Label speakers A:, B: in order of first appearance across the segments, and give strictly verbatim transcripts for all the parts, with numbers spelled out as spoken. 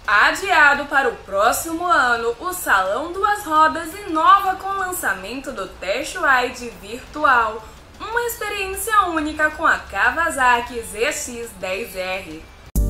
A: Adiado para o próximo ano, o Salão Duas Rodas inova com o lançamento do Test Ride virtual, uma experiência única com a Kawasaki Z X dez R.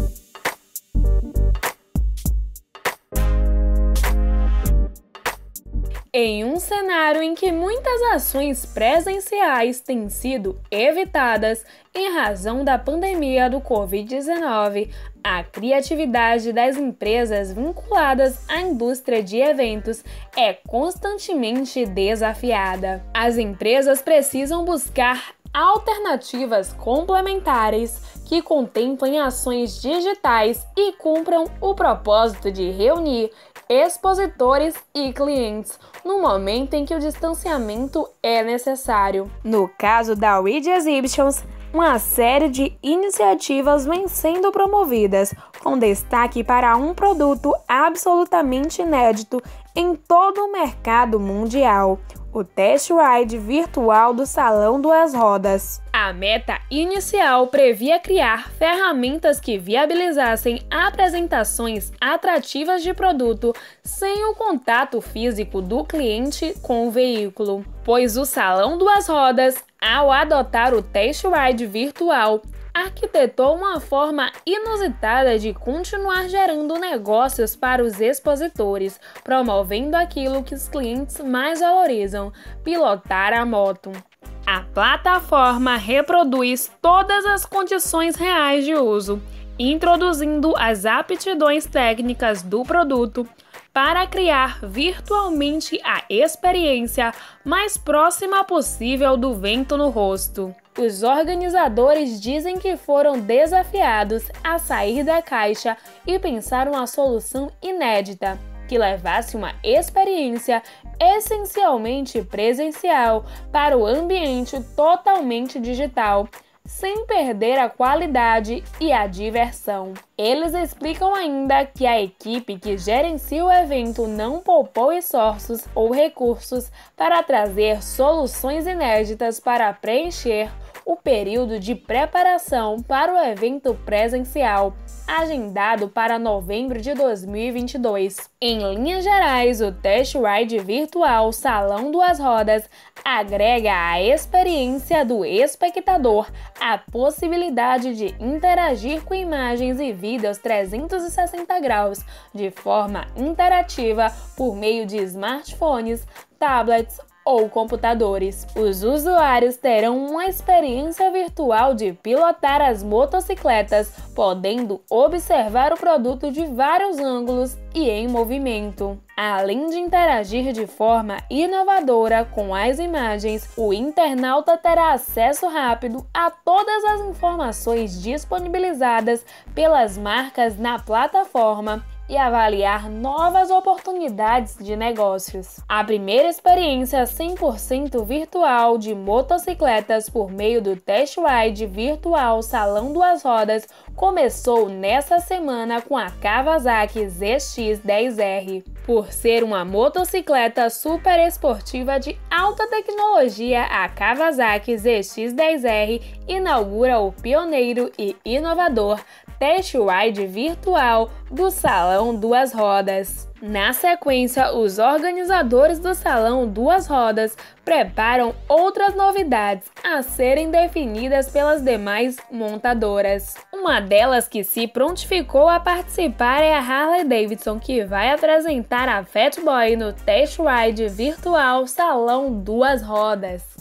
A: Em um cenário em que muitas ações presenciais têm sido evitadas em razão da pandemia do covid dezenove, a criatividade das empresas vinculadas à indústria de eventos é constantemente desafiada. As empresas precisam buscar alternativas complementares que contemplem ações digitais e cumpram o propósito de reunir expositores e clientes no momento em que o distanciamento é necessário. No caso da Reed Exhibitions, uma série de iniciativas vem sendo promovidas, com destaque para um produto absolutamente inédito em todo o mercado mundial: o Test Ride virtual do Salão Duas Rodas. A meta inicial previa criar ferramentas que viabilizassem apresentações atrativas de produto sem o contato físico do cliente com o veículo, pois o Salão Duas Rodas, ao adotar o Test Ride virtual, arquitetou uma forma inusitada de continuar gerando negócios para os expositores, promovendo aquilo que os clientes mais valorizam: pilotar a moto. A plataforma reproduz todas as condições reais de uso, introduzindo as aptidões técnicas do produto para criar virtualmente a experiência mais próxima possível do vento no rosto. Os organizadores dizem que foram desafiados a sair da caixa e pensar uma solução inédita que levasse uma experiência essencialmente presencial para o ambiente totalmente digital, sem perder a qualidade e a diversão. Eles explicam ainda que a equipe que gerencia o evento não poupou esforços ou recursos para trazer soluções inéditas para preencher o período de preparação para o evento presencial, agendado para novembro de dois mil e vinte e dois. Em linhas gerais, o Test Ride virtual Salão Duas Rodas agrega à experiência do espectador a possibilidade de interagir com imagens e vídeos trezentos e sessenta graus de forma interativa por meio de smartphones, tablets ou computadores. Os usuários terão uma experiência virtual de pilotar as motocicletas, podendo observar o produto de vários ângulos e em movimento. Além de interagir de forma inovadora com as imagens, o internauta terá acesso rápido a todas as informações disponibilizadas pelas marcas na plataforma e avaliar novas oportunidades de negócios. A primeira experiência cem por cento virtual de motocicletas por meio do Test Ride virtual Salão Duas Rodas começou nesta semana com a Kawasaki Z X dez R. Por ser uma motocicleta super esportiva de alta tecnologia, a Kawasaki Z X dez R inaugura o pioneiro e inovador Test Ride virtual do Salão Duas Rodas. Na sequência, os organizadores do Salão Duas Rodas preparam outras novidades a serem definidas pelas demais montadoras. Uma delas que se prontificou a participar é a Harley Davidson, que vai apresentar a Fat Boy no Test Ride virtual Salão Duas Rodas.